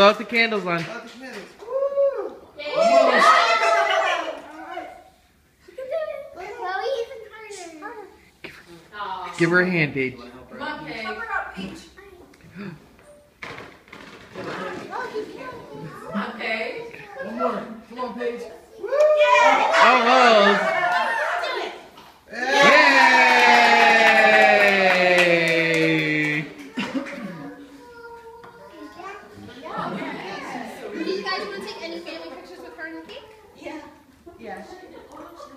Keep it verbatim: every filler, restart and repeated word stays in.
blow out the candles on. Blow out the candles. Woo! Almost. Give her a hand, Paige. Come on, Paige. Cover up, Paige. Come on, Paige. One more. Come on, Paige. Almost. Hey. Yay! Do you guys want to take any family pictures with her and the cake? Yeah. Yeah.